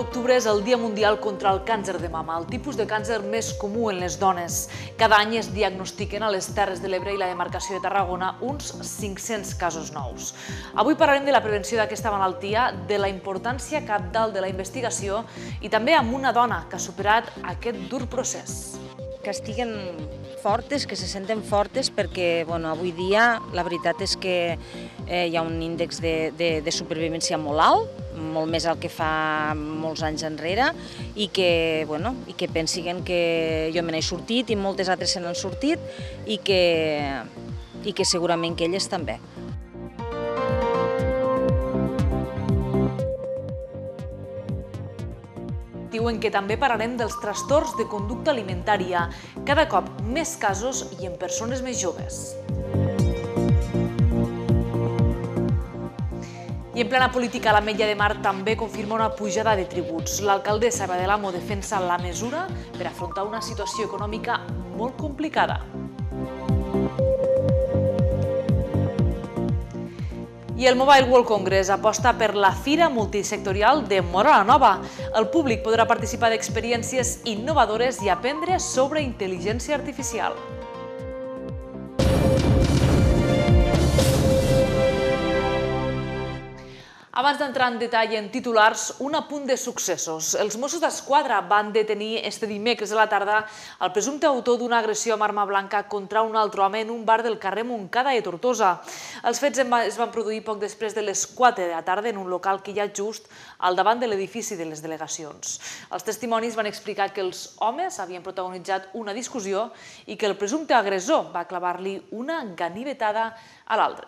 d'octubre és el Dia Mundial contra el càncer de mama, el tipus de càncer més comú en les dones. Cada any es diagnostiquen a les Terres de l'Ebre i la demarcació de Tarragona uns 500 casos nous. Avui parlarem de la prevenció d'aquesta malaltia, de la importància cabdal de la investigació i també amb una dona que ha superat aquest dur procés. Que estiguen fortes, que se senten fortes, perquè avui dia la veritat és que hi ha un índex de supervivència molt alt, molt més el que fa molts anys enrere, i que pensin que jo me n'he sortit i moltes altres se n'han sortit i que segurament que elles també. Diuen que també parlarem dels trastorns de conducta alimentària, cada cop més casos i en persones més joves. I en plena política, l'Ametlla de Mar també confirma una pujada de tributs. L'alcaldessa Eva de l'Amo defensa la mesura per afrontar una situació econòmica molt complicada. I el Mobile World Congress aposta per la Fira Multisectorial de Móra la Nova. El públic podrà participar d'experiències innovadores i aprendre sobre intel·ligència artificial. Abans d'entrar en detall en titulars, un apunt de successos. Els Mossos d'Esquadra van detenir este dimecres a la tarda el presumpte autor d'una agressió amb arma blanca contra un altre home en un bar del carrer Montcada de Tortosa. Els fets es van produir poc després de les 4 de la tarda en un local que hi ha just al davant de l'edifici de les delegacions. Els testimonis van explicar que els homes havien protagonitzat una discussió i que el presumpte agressor va clavar-li una ganivetada a l'altre.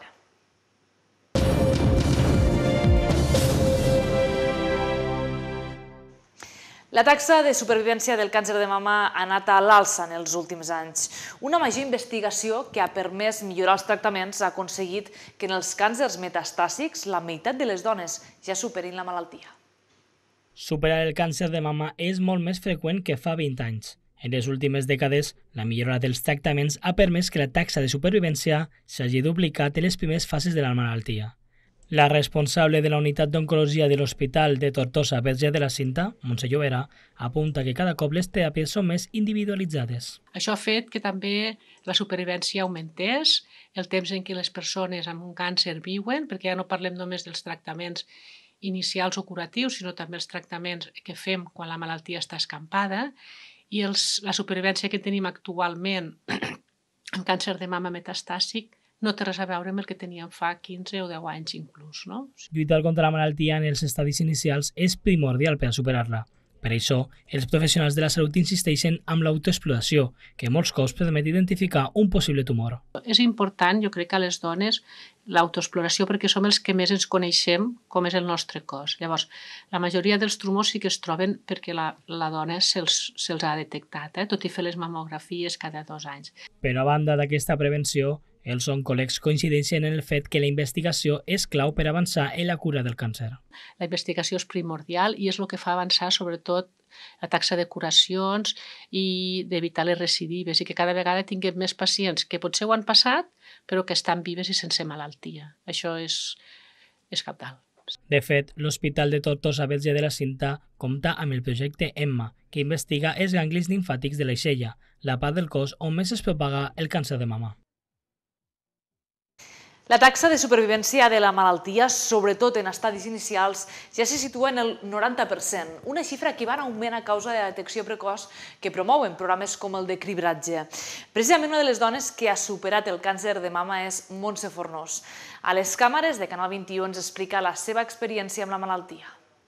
La taxa de supervivència del càncer de mama ha anat a l'alça en els últims anys. Una major investigació que ha permès millorar els tractaments ha aconseguit que en els càncers metastàsics la meitat de les dones ja superin la malaltia. Superar el càncer de mama és molt més freqüent que fa 20 anys. En les últimes dècades, la millora dels tractaments ha permès que la taxa de supervivència s'hagi duplicat en les primeres fases de la malaltia. La responsable de la unitat d'oncologia de l'Hospital de Tortosa Verge de la Cinta, Montse Llobera, apunta que cada cop les teràpies són més individualitzades. Això ha fet que també la supervivència augmentés, el temps en què les persones amb un càncer viuen, perquè ja no parlem només dels tractaments inicials o curatius, sinó també els tractaments que fem quan la malaltia està escampada, i la supervivència que tenim actualment en càncer de mama metastàsic no té res a veure amb el que teníem fa 15 o 10 anys inclús. Lluitar contra la malaltia en els estadis inicials és primordial per a superar-la. Per això, els professionals de la salut insisteixen amb l'autoexploració, que molts cops permet identificar un possible tumor. És important, jo crec, a les dones l'autoexploració perquè som els que més ens coneixem com és el nostre cos. Llavors, la majoria dels tumors sí que es troben perquè la dona se'ls ha detectat, tot i fer les mamografies cada 2 anys. Però a banda d'aquesta prevenció, els oncòlegs coincideixen en el fet que la investigació és clau per avançar en la cura del càncer. La investigació és primordial i és el que fa avançar sobretot la taxa de curacions i d'evitar les recidives i que cada vegada tinguem més pacients que potser ho han passat però que estan vives i sense malaltia. Això és cabdal. De fet, l'Hospital de Tortosa Verge de la Cinta compta amb el projecte EMMA, que investiga els ganglis limfàtics de l'aixella, la part del cos on més es propaga el càncer de mama. La taxa de supervivència de la malaltia, sobretot en estadis inicials, ja se situa en el 90%, una xifra que va en augment a causa de la detecció precoç que promouen programes com el de cribratge. Precisament una de les dones que ha superat el càncer de mama és Montse Fornós. A les càmeres de Canal 21 ens explica la seva experiència amb la malaltia.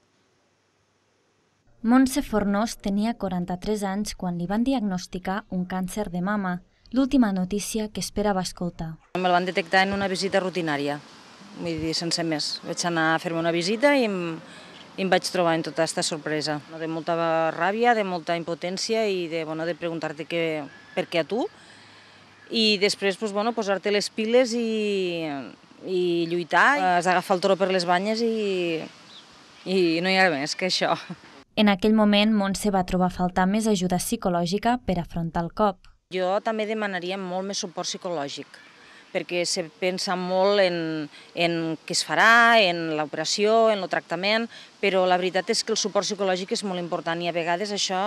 Montse Fornós tenia 43 anys quan li van diagnosticar un càncer de mama. L'última notícia que esperava escoltar. Me'l van detectar en una visita rutinària, vull dir, sense més. Vaig anar a fer-me una visita i em vaig trobar en tota aquesta sorpresa. De molta ràbia, de molta impotència i de preguntar-te per què a tu. I després posar-te les piles i lluitar. Has d'agafar el toro per les banyes i no hi ha més que això. En aquell moment, Montse va trobar a faltar més ajuda psicològica per afrontar el cop. Jo també demanaria molt més suport psicològic, perquè se pensa molt en què es farà, en l'operació, en el tractament, però la veritat és que el suport psicològic és molt important i a vegades això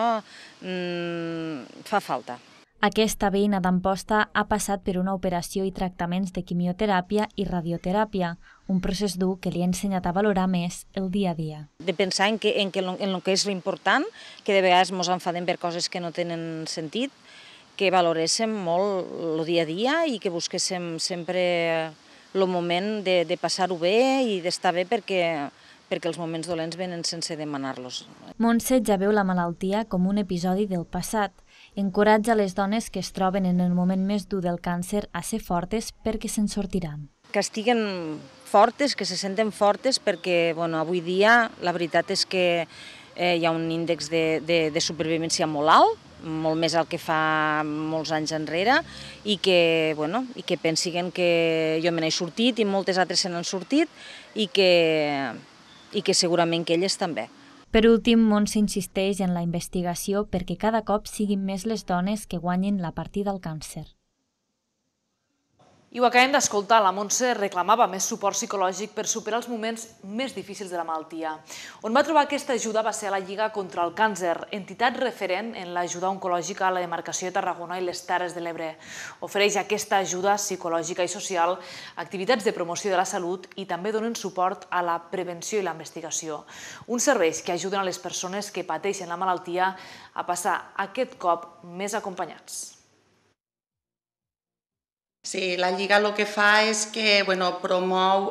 fa falta. Aquesta veïna d'Amposta ha passat per una operació i tractaments de quimioteràpia i radioteràpia, un procés dur que li ha ensenyat a valorar més el dia a dia. De pensar en el que és l'important, que de vegades ens enfadem per coses que no tenen sentit, que valoréssim molt el dia a dia i que busquéssim sempre el moment de passar-ho bé i d'estar bé perquè els moments dolents venen sense demanar-los. Montse ja veu la malaltia com un episodi del passat. Encoratja les dones que es troben en el moment més dur del càncer a ser fortes perquè se'n sortiran. Que estiguen fortes, que se senten fortes perquè avui dia la veritat és que hi ha un índex de supervivència molt alt, molt més el que fa molts anys enrere, i que pensin que jo me n'he sortit i moltes altres se n'han sortit i que segurament que elles també. Per últim, Montse insisteix en la investigació perquè cada cop siguin més les dones que guanyin la partida al càncer. I ho acabem d'escoltar, la Montse reclamava més suport psicològic per superar els moments més difícils de la malaltia. On va trobar aquesta ajuda va ser a la Lliga contra el Càncer, entitat referent en l'ajuda oncològica a la demarcació de Tarragona i les Terres de l'Ebre. Ofereix aquesta ajuda psicològica i social, activitats de promoció de la salut i també donen suport a la prevenció i la investigació. Uns serveis que ajuden a les persones que pateixen la malaltia a passar aquest cop més acompanyats. Sí, la Lliga el que fa és que promou,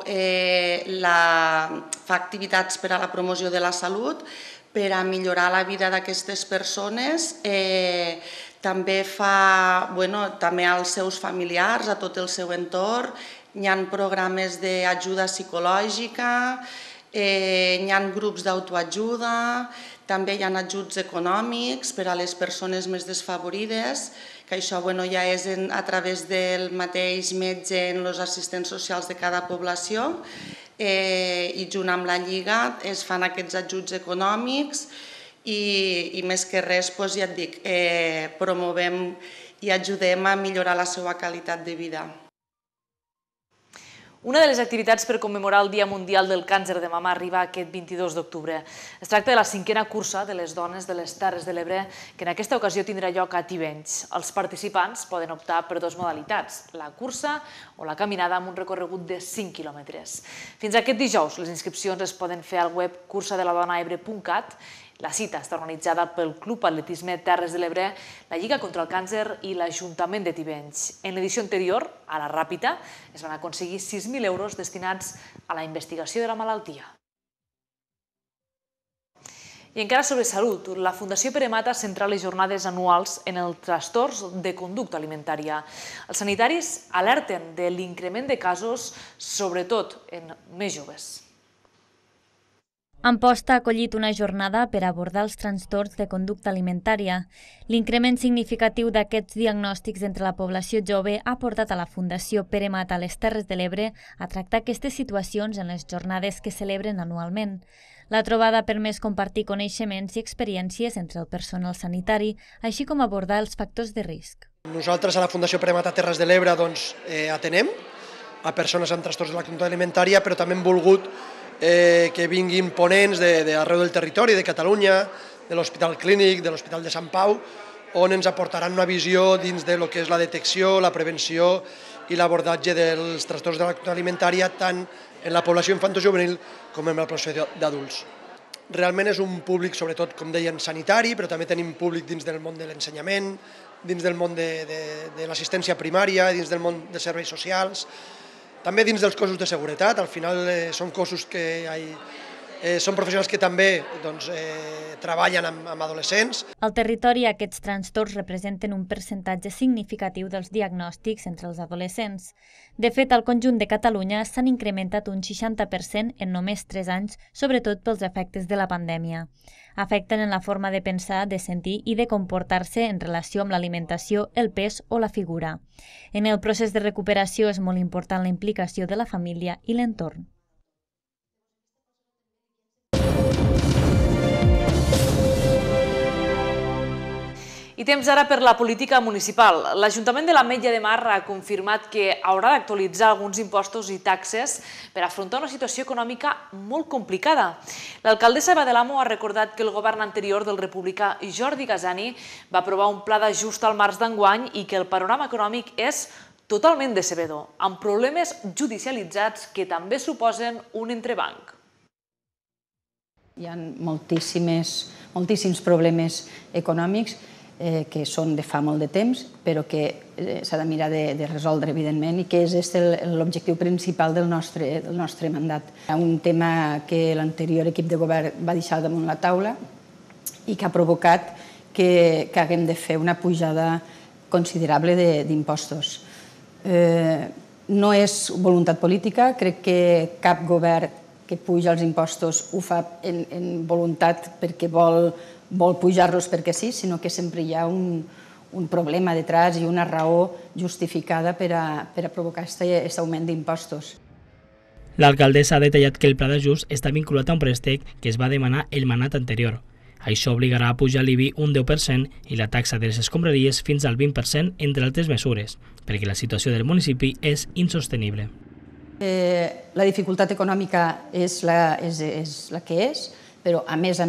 fa activitats per a la promoció de la salut, per a millorar la vida d'aquestes persones, també fa també als seus familiars, a tot el seu entorn, hi ha programes d'ajuda psicològica, hi ha grups d'autoajuda, també hi ha ajuts econòmics per a les persones més desfavorides, que això ja és a través del mateix metge en els assistents socials de cada població, i junt amb la Lliga es fan aquests ajuts econòmics i més que res, ja et dic, promovem i ajudem a millorar la seva qualitat de vida. Una de les activitats per commemorar el Dia Mundial del Càncer de Mama arriba aquest 22 d'octubre. Es tracta de la 5a cursa de les dones de les Terres de l'Ebre, que en aquesta ocasió tindrà lloc a Tivenys. Els participants poden optar per dues modalitats, la cursa o la caminada amb un recorregut de 5 quilòmetres. Fins aquest dijous, les inscripcions es poden fer al web cursadeladonAebre.cat. La cita està organitzada pel Club Atletisme Terres de l'Ebre, la Lliga contra el Càncer i l'Ajuntament de Tivenys. En l'edició anterior, a la Ràpita, es van aconseguir 6.000 euros destinats a la investigació de la malaltia. I encara sobre salut, la Fundació Peremata centra les jornades anuals en els trastorns de conducta alimentària. Els sanitaris alerten de l'increment de casos, sobretot en més joves. Amposta ha acollit una jornada per abordar els trastorns de conducta alimentària. L'increment significatiu d'aquests diagnòstics entre la població jove ha portat a la Fundació Peremata a les Terres de l'Ebre a tractar aquestes situacions en les jornades que celebren anualment. La trobada ha permès compartir coneixements i experiències entre el personal sanitari, així com abordar els factors de risc. Nosaltres a la Fundació Peremata Terres de l'Ebre atenem a persones amb trastorns de la conducta alimentària, però també hem volgut que vinguin ponents d'arreu del territori, de Catalunya, de l'Hospital Clínic, de l'Hospital de Sant Pau, on ens aportaran una visió dins de lo que és la detecció, la prevenció i l'abordatge dels trastorns de la conducta alimentària tant en la població infantojuvenil com en la població d'adults. Realment és un públic, sobretot, com deien, sanitari, però també tenim públic dins del món de l'ensenyament, dins del món de l'assistència primària, dins del món dels serveis socials, també dins dels cossos de seguretat. Al final són cossos que són professionals que també treballen amb adolescents. Al territori, aquests trastorns representen un percentatge significatiu dels diagnòstics entre els adolescents. De fet, al conjunt de Catalunya s'han incrementat un 60% en només 3 anys, sobretot pels efectes de la pandèmia. Afecten en la forma de pensar, de sentir i de comportar-se en relació amb l'alimentació, el pes o la figura. En el procés de recuperació és molt important la implicació de la família i l'entorn. I temps ara per la política municipal. L'Ajuntament de l'Ametlla de Mar ha confirmat que haurà d'actualitzar alguns impostos i taxes per afrontar una situació econòmica molt complicada. L'alcaldessa Eva de l'Amo ha recordat que el govern anterior del republicà Jordi Gasani va aprovar un pla d'ajust al març d'enguany i que el panorama econòmic és totalment decebedor, amb problemes judicialitzats que també suposen un entrebanc. Hi ha moltíssims problemes econòmics que són de fa molt de temps, però que s'ha de mirar de resoldre, evidentment, i que és l'objectiu principal del nostre mandat. Un tema que l'anterior equip de govern va deixar damunt la taula i que ha provocat que haguem de fer una pujada considerable d'impostos. No és voluntat política, crec que cap govern que puja els impostos ho fa en voluntat perquè vol pujar-los perquè sí, sinó que sempre hi ha un problema detrás i una raó justificada per a provocar aquest augment d'impostos. L'alcaldessa ha detallat que el pla d'ajust està vinculat a un préstec que es va demanar el mandat anterior. Això obligarà a pujar l'IBI un 10% i la taxa de les escombraries fins al 20%, entre altres mesures, perquè la situació del municipi és insostenible. La dificultat econòmica és la que és, però a més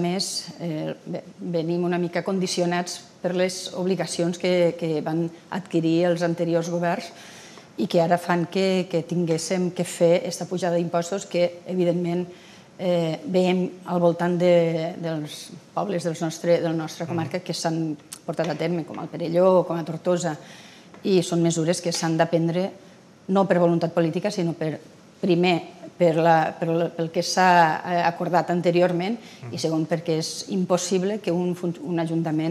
venim una mica condicionats per les obligacions que van adquirir els anteriors governs i que ara fan que tinguéssim que fer aquesta pujada d'impostos que, evidentment, veiem al voltant dels pobles de la nostra comarca que s'han portat a terme, com el Perelló o com a Tortosa, i són mesures que s'han de prendre no per voluntat política, sinó primer pel que s'ha acordat anteriorment i segon perquè és impossible que un ajuntament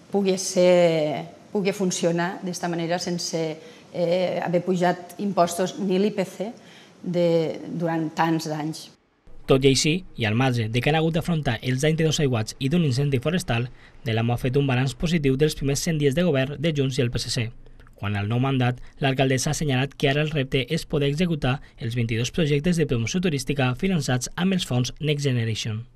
pugui funcionar d'aquesta manera sense haver pujat impostos ni l'IPC durant tants d'anys. Tot i així, i al marge de que han hagut d'afrontar els anys de dos aiguats i d'un incendi forestal, de l'AMO ha fet un balanç positiu dels primers 100 dies de govern de Junts i el PSC. Quant al nou mandat, l'alcaldessa ha assenyalat que ara el repte és poder executar els 22 projectes de promoció turística finançats amb els fons Next Generation.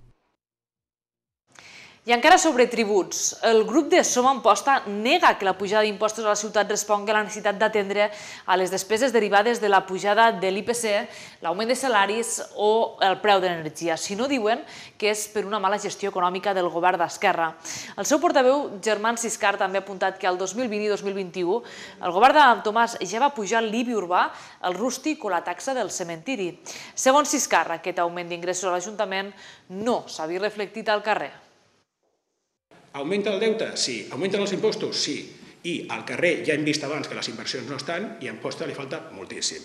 I encara sobre tributs, el grup de Som Amposta nega que la pujada d'impostos a la ciutat respongui a la necessitat d'atendre a les despeses derivades de la pujada de l'IPC, l'augment de salaris o el preu de l'energia, si no diuen que és per una mala gestió econòmica del govern d'Esquerra. El seu portaveu, Germán Siscar, també ha apuntat que al 2020 i 2021 el govern de Tomàs ja va pujar l'IBI urbà, el rústic o la taxa del cementiri. Segons Siscar, aquest augment d'ingressos a l'Ajuntament no s'ha vist reflectit al carrer. Augmenta el deute? Sí. Augmenten els impostos? Sí. I al carrer ja hem vist abans que les inversions no estan i a Amposta li falta moltíssim.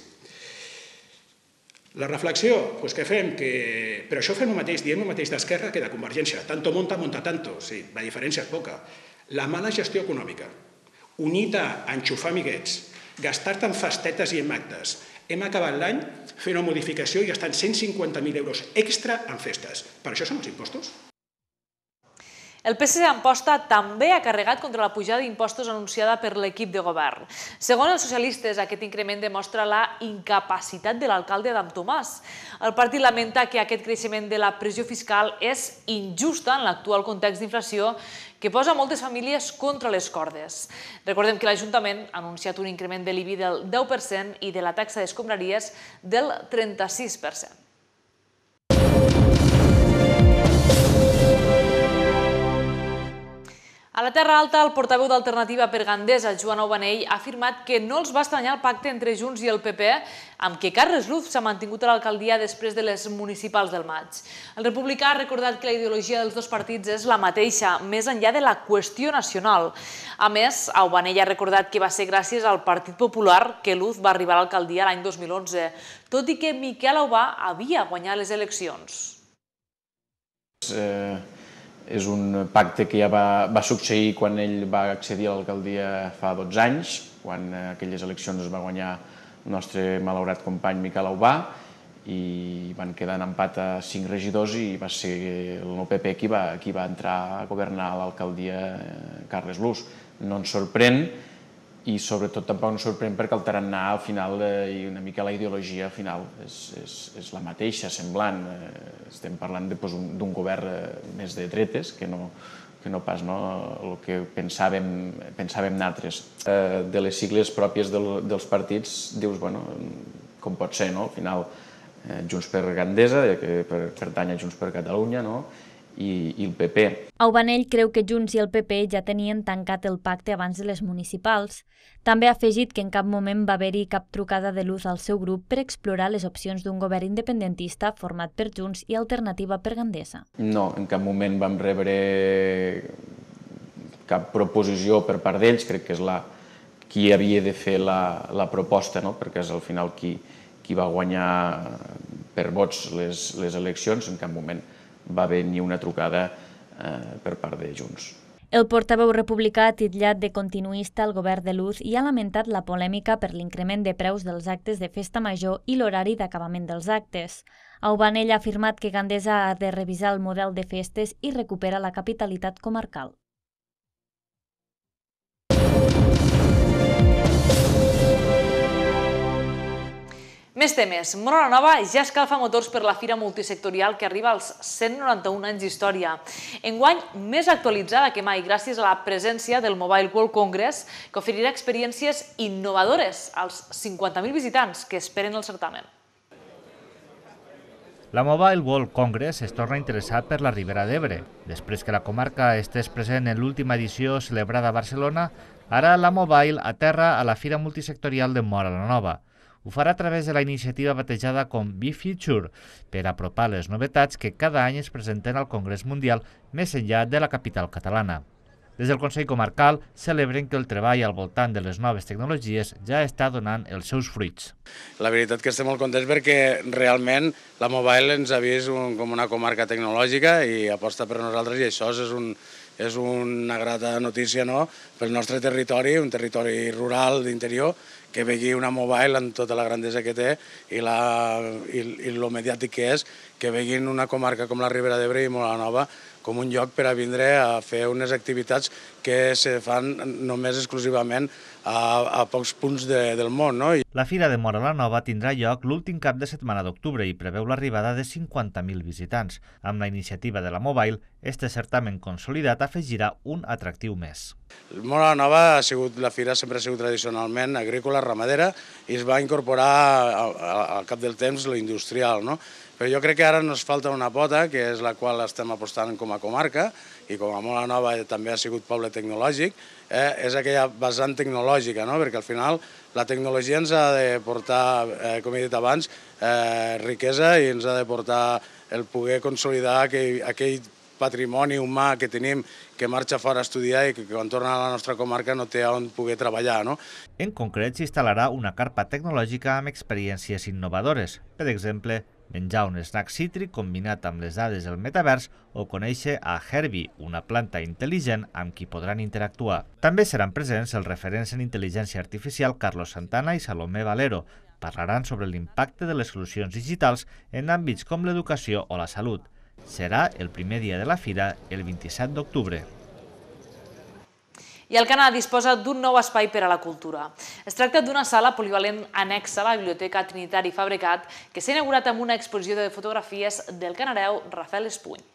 La reflexió que fem, però això fem el mateix, diem el mateix d'Esquerra que de Convergència. Tanto monta, monta tanto. Sí, la diferència és poca. La mala gestió econòmica, unit a enxufar amiguets, gastar-te en festetes i en actes. Hem acabat l'any fent una modificació i gastant 150.000 euros extra en festes. Per això són els impostos? El PSC d'Amposta també ha carregat contra la pujada d'impostos anunciada per l'equip de govern. Segons els socialistes, aquest increment demostra la incapacitat de l'alcalde d'Amtomàs. El partit lamenta que aquest creixement de la pressió fiscal és injusta en l'actual context d'inflació que posa moltes famílies contra les cordes. Recordem que l'Ajuntament ha anunciat un increment de l'IBI del 10% i de la taxa d'escombraries del 36%. A la Terra Alta, el portaveu d'Alternativa per Gandesa, Joan Aubanell, ha afirmat que no els va estranyar el pacte entre Junts i el PP amb què Carles Luz s'ha mantingut a l'alcaldia després de les municipals del maig. El republicà ha recordat que la ideologia dels dos partits és la mateixa, més enllà de la qüestió nacional. A més, Aubanell ha recordat que va ser gràcies al Partit Popular que Luz va arribar a l'alcaldia l'any 2011, tot i que Miquel Aubà havia guanyat les eleccions. És un pacte que ja va succeir quan ell va accedir a l'alcaldia fa 12 anys, quan aquelles eleccions es va guanyar el nostre malaurat company Miquel Aubà i van quedar en empat a 5 regidors i va ser el nou PP qui va entrar a governar l'alcaldia Carles Luz. No ens sorprèn i sobretot tampoc ens sorprèn perquè el tarannà al final i una mica la ideologia al final és la mateixa, semblant. Estem parlant d'un govern més de dretes que no pas el que pensàvem nosaltres. De les sigles pròpies dels partits dius, bueno, com pot ser, no? Al final, Junts per Gandesa, que pertany a Junts per Catalunya, no? I el PP. Aubanell creu que Junts i el PP ja tenien tancat el pacte abans de les municipals. També ha afegit que en cap moment va haver-hi cap trucada de Luz al seu grup per explorar les opcions d'un govern independentista format per Junts i Alternativa per Gandesa. No, en cap moment vam rebre cap proposició per part d'ells. Crec que és qui havia de fer la proposta, perquè és al final qui va guanyar per vots les eleccions. En cap moment va haver ni una trucada per part de Junts. El portaveu republicà ha titllat de continuista el govern de Luz i ha lamentat la polèmica per l'increment de preus dels actes de festa major i l'horari d'acabament dels actes. Aubanell ha afirmat que Gandesa ha de revisar el model de festes i recupera la capitalitat comarcal. Més temes. Móra la Nova ja escalfa motors per la fira multisectorial que arriba als 191 anys d'història. Enguany, més actualitzada que mai gràcies a la presència del Mobile World Congress, que oferirà experiències innovadores als 50.000 visitants que esperen el certamen. La Mobile World Congress es torna a interessar per la Ribera d'Ebre. Després que la comarca estés present en l'última edició celebrada a Barcelona, ara la Mobile aterra a la fira multisectorial de Móra la Nova. Ho farà a través de la iniciativa batejada com Be Future, per apropar les novetats que cada any es presenten al Congrés Mundial més enllà de la capital catalana. Des del Consell Comarcal celebren que el treball al voltant de les noves tecnologies ja està donant els seus fruits. La veritat que estem molt contents perquè realment la Mobile ens ha vist com una comarca tecnològica i aposta per nosaltres i això és una grata notícia pel nostre territori, un territori rural d'interior, que vegi una Mobile amb tota la grandesa que té i el mediàtic que és, que veguin una comarca com la Ribera d'Ebre i Móra la Nova com un lloc per a vindre a fer unes activitats que se fan només exclusivament a pocs punts del món. La Fira de Móra la Nova tindrà lloc l'últim cap de setmana d'octubre i preveu l'arribada de 50.000 visitants. Amb la iniciativa de la Mobile, este certamen consolidat afegirà un atractiu més. Móra la Nova la fira sempre ha sigut tradicionalment agrícola, ramadera i es va incorporar al cap del temps lo industrial. Però jo crec que ara ens falta una pota, que és la qual estem apostant com a comarca, i com a Móra la Nova també ha sigut poble tecnològic, és aquella vessant tecnològica, perquè al final la tecnologia ens ha de portar, com he dit abans, riquesa i ens ha de portar el poder consolidar aquell patrimoni humà que tenim que marxa fora a estudiar i que quan torna a la nostra comarca no té on poder treballar. En concret, s'instal·larà una carpa tecnològica amb experiències innovadores. Per exemple, menjar un snack cítric combinat amb les dades del metavers o conèixer a Herbie, una planta intel·ligent amb qui podran interactuar. També seran presents els referents en intel·ligència artificial Carlos Santana i Salomé Valero. Parlaran sobre l'impacte de les solucions digitals en àmbits com l'educació o la salut. Serà el primer dia de la fira, el 27 d'octubre. I Alcanar disposa d'un nou espai per a la cultura. Es tracta d'una sala polivalent anexa a la Biblioteca Trinitari Fabregat que s'ha inaugurat amb una exposició de fotografies del canareu Rafael Espuny.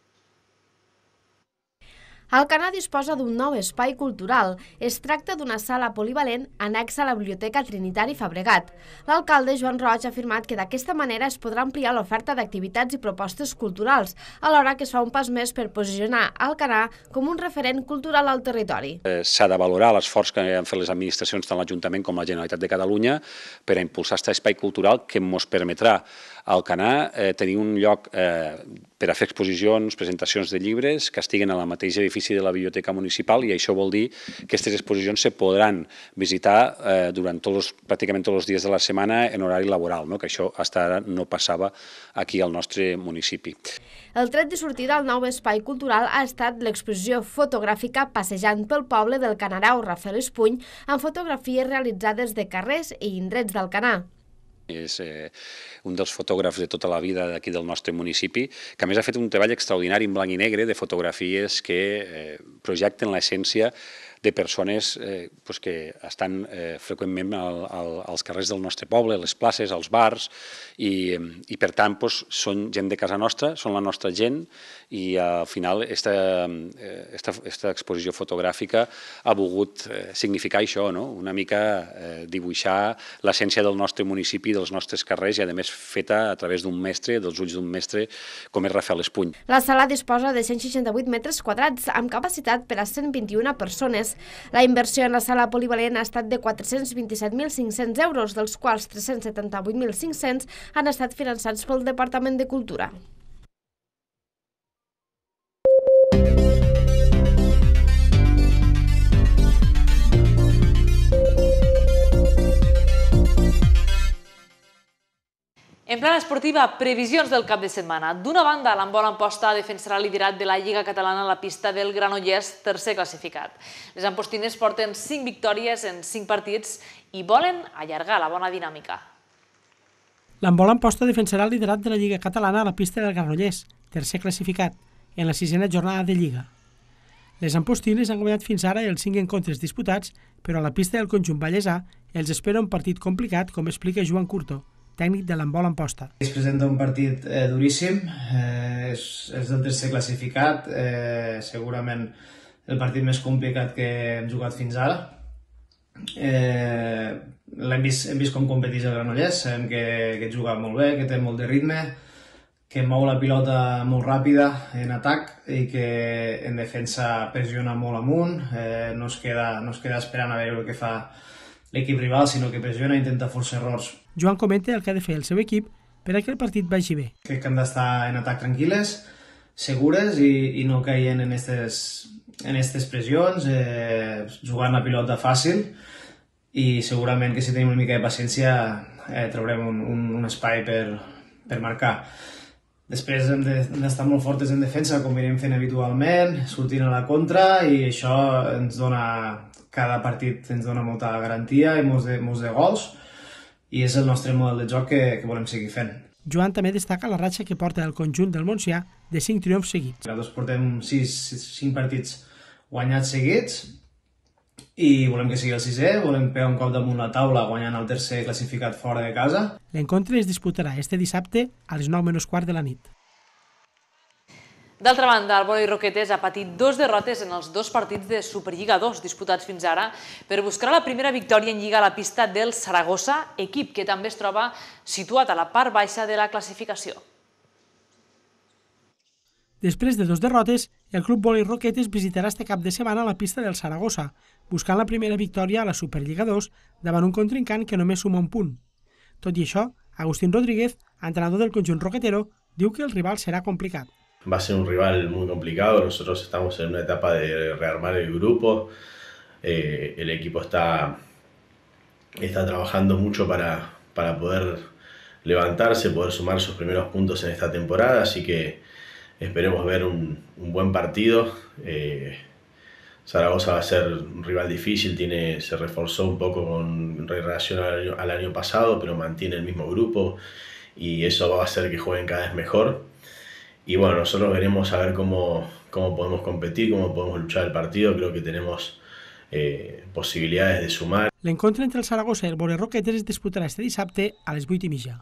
Alcanar disposa d'un nou espai cultural. Es tracta d'una sala polivalent anexa a la Biblioteca Trinitari Fabregat. L'alcalde Joan Roig ha afirmat que d'aquesta manera es podrà ampliar l'oferta d'activitats i propostes culturals, alhora que es fa un pas més per posicionar Alcanar com un referent cultural al territori. S'ha de valorar l'esforç que han fet les administracions, tant l'Ajuntament com la Generalitat de Catalunya, per a impulsar aquest espai cultural que ens permetrà a Alcanar tenir un lloc per a fer exposicions, presentacions de llibres que estiguen al mateix edifici de la Biblioteca Municipal, i això vol dir que aquestes exposicions se podran visitar durant pràcticament tots els dies de la setmana en horari laboral, que això fins ara no passava aquí al nostre municipi. El tret de sortida al nou espai cultural ha estat l'exposició fotogràfica Passejant pel poble del canareu Rafael Espuny, amb fotografies realitzades de carrers i indrets d'Alcanar. És un dels fotògrafs de tota la vida d'aquí del nostre municipi, que a més ha fet un treball extraordinari en blanc i negre de fotografies que projecten l'essència de persones que estan freqüentment als carrers del nostre poble, a les places, als bars, i per tant són gent de casa nostra, són la nostra gent, i al final aquesta exposició fotogràfica ha volgut significar això, una mica dibuixar l'essència del nostre municipi, dels nostres carrers, i a més feta a través d'un mestre, dels ulls d'un mestre com és Rafael Espuny. La sala disposa de 168 metres quadrats amb capacitat per a 121 persones. La inversió en la sala polivalent ha estat de 427.500 euros, dels quals 378.500 han estat finançats pel Departament de Cultura. En plana esportiva, previsions del cap de setmana. D'una banda, l'handbol Amposta defensarà el liderat de la Lliga Catalana a la pista del Granollers, tercer classificat. Les ampostines porten 5 victòries en 5 partits i volen allargar la bona dinàmica. L'handbol Amposta defensarà el liderat de la Lliga Catalana a la pista del Granollers, tercer classificat, en la 6a jornada de Lliga. Les ampostines han guanyat fins ara els 5 encontres disputats, però a la pista del conjunt vallesà els espera un partit complicat, com explica Joan Curto, tècnic de l'handbol Amposta. Es presenta un partit duríssim, és del tercer classificat, segurament el partit més complicat que hem jugat fins ara. Hem vist com competeix el Granollers, sabem que juga molt bé, que té molt de ritme, que mou la pilota molt ràpida en atac i que en defensa pressiona molt amunt, no es queda esperant a veure el que fa l'equip rival, sinó que pressiona i intenta forçar errors. Joan comenta el que ha de fer el seu equip per a que el partit vagi bé. Crec que han d'estar en atac tranquil·les, segures i no caient en aquestes pressions, jugant la pilota fàcil, i segurament que si tenim una mica de paciència traurem un espai per marcar. Després hem d'estar molt fortes en defensa, com anirem fent habitualment, sortint a la contra, i això ens dona, cada partit ens dona molta garantia i molts de gols, i és el nostre model de joc que volem seguir fent. Joan també destaca la ratxa que porta el conjunt del Montsià de 5 triomfs seguits. Nosaltres portem 5 partits guanyats seguits i volem que sigui el 6è, volem pegar un cop damunt la taula guanyant el tercer classificat fora de casa. L'encontre es disputarà este dissabte a les 9:15 de la nit. D'altra banda, el Volei Roquetes ha patit 2 derrotes en els 2 partits de Superliga 2 disputats fins ara per buscar la primera victòria en Lliga a la pista del Saragossa, equip que també es troba situat a la part baixa de la classificació. Després de 2 derrotes, el club Volei Roquetes visitarà este cap de setmana la pista del Saragossa, buscant la primera victòria a la Superliga 2 davant un contrincant que només suma un punt. Tot i això, Agustín Rodríguez, entrenador del conjunt roquetero, diu que el rival serà complicat. Va a ser un rival muy complicado, nosotros estamos en una etapa de rearmar el grupo, el equipo está trabajando mucho para poder levantarse, poder sumar sus primeros puntos en esta temporada, así que esperemos ver un buen partido. Zaragoza va a ser un rival difícil, se reforzó un poco en relación al año pasado, pero mantiene el mismo grupo y eso va a hacer que jueguen cada vez mejor. Y bueno, nosotros veremos a ver cómo podemos competir, cómo podemos luchar el partido. Creo que tenemos posibilidades de sumar. L'encontre entre el Saragossa i el Volei Roquetes es disputarà este dissabte a les 8:30.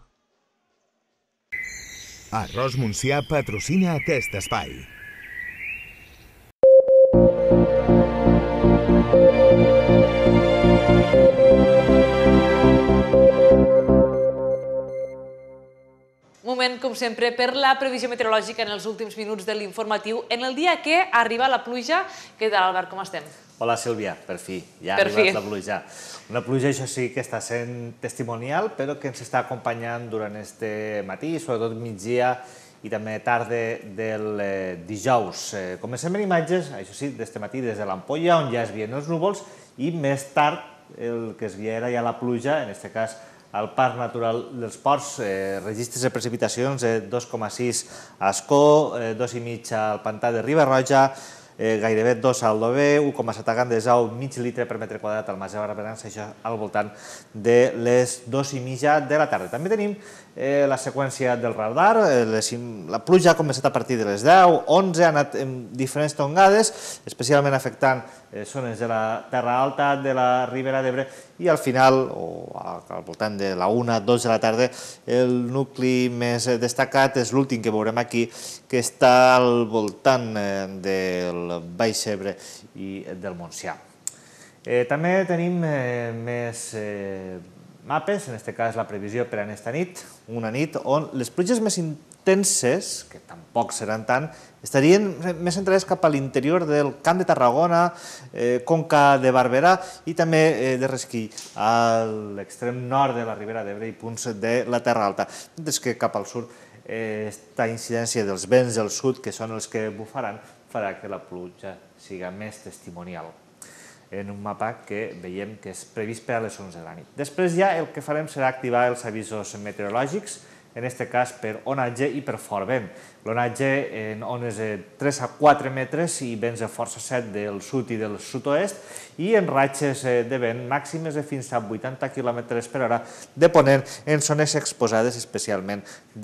Arròs Montsià patrocina aquest espai. Moment, com sempre, per la previsió meteorològica en els últims minuts de l'informatiu. En el dia que arriba la pluja, què tal, Albert, com estem? Hola, Sílvia, per fi, ja ha arribat la pluja. Una pluja, això sí, que està sent testimonial, però que ens està acompanyant durant este matí, sobretot migdia i també tarda del dijous. Comencem en imatges, això sí, d'este matí des de l'Ampolla, on ja es veien els núvols, i més tard el que es veia era ja la pluja, en aquest cas al Parc Natural dels Ports, registres de precipitacions de 2,6 a Ascó, 2,5 al Pantà de Riba-roja, gairebé 2 a Aldover, 1,7 a Gandesau, mig litre per metre quadrat al Mas de Barberans, això al voltant de les 2:30 de la tarda. També tenim la seqüència del radar, la pluja ha començat a partir de les 10, 11, ha anat en diferents tongades, especialment afectant zones de la Terra Alta, de la Ribera d'Ebre, i al final, o al voltant de la 1, 2 de la tarda, el nucli més destacat és l'últim que veurem aquí, que està al voltant del Baix Ebre i del Montsià. També tenim més mapes, en aquest cas la previsió per a aquesta nit, una nit on les pluges més intenses, que tampoc seran tant, estarien més centrades cap a l'interior del Camp de Tarragona, Conca de Barberà i també de Resquill, a l'extrem nord de la Ribera d'Ebre i punts de la Terra Alta. Des que cap al sud, aquesta incidència dels vents del sud, que són els que bufaran, farà que la pluja siga més testimonial en un mapa que veiem que és previst per a les 11 de la nit. Després ja el que farem serà activar els avisos meteorològics, en aquest cas per onatge i per fort vent. L'onatge en ones de 3 a 4 metres i vents de força 7 del sud i del sud-oest i en ratxes de vent màximes de fins a 80 km per hora de ponent en zones exposades especialment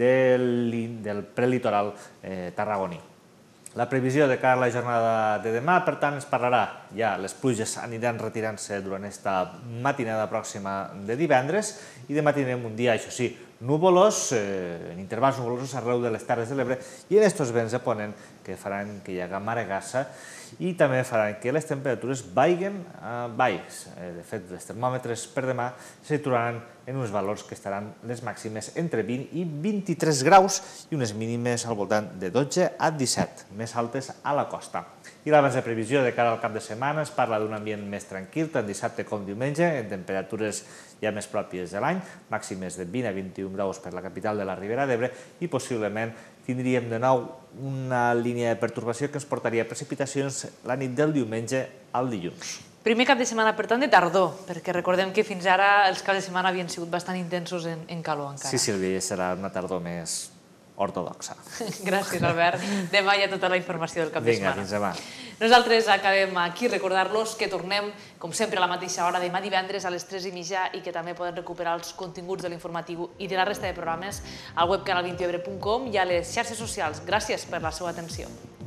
del prelitoral tarragoní. La previsió de cara a la jornada de demà, per tant, ens parlarà ja, les pluges aniran retirant-se durant aquesta matinada pròxima de divendres i demà tindrem un dia, això sí, núvolos, en intervals nuvolosos arreu de les Terres de l'Ebre i en aquests vents de ponent que faran que hi hagi maregassa i també faran que les temperatures vagin baix. De fet, els termòmetres per demà se situaran en uns valors que estaran les màximes entre 20 i 23 graus i unes mínimes al voltant de 12 a 17, més altes a la costa. I l'abans de previsió de cara al cap de setmana es parla d'un ambient més tranquil, tant dissabte com diumenge, en temperatures ja més pròpies de l'any, màximes de 20 a 21 graus per la capital de la Ribera d'Ebre i possiblement tindríem de nou una línia de pertorbació que ens portaria precipitacions la nit del diumenge al dilluns. Primer cap de setmana, per tant, de tardor, perquè recordem que fins ara els caps de setmana havien sigut bastant intensos en calor encara. Sí, Sílvia, serà una tardor més ortodoxa. Gràcies, Albert. Demà hi ha tota la informació del cap de setmana. Vinga, fins demà. Nosaltres acabem aquí. Recordar-los que tornem, com sempre, a la mateixa hora, demà divendres a les 3:30 i que també poden recuperar els continguts de l'informatiu i de la resta de programes al web canal20ebre.com i a les xarxes socials. Gràcies per la seva atenció.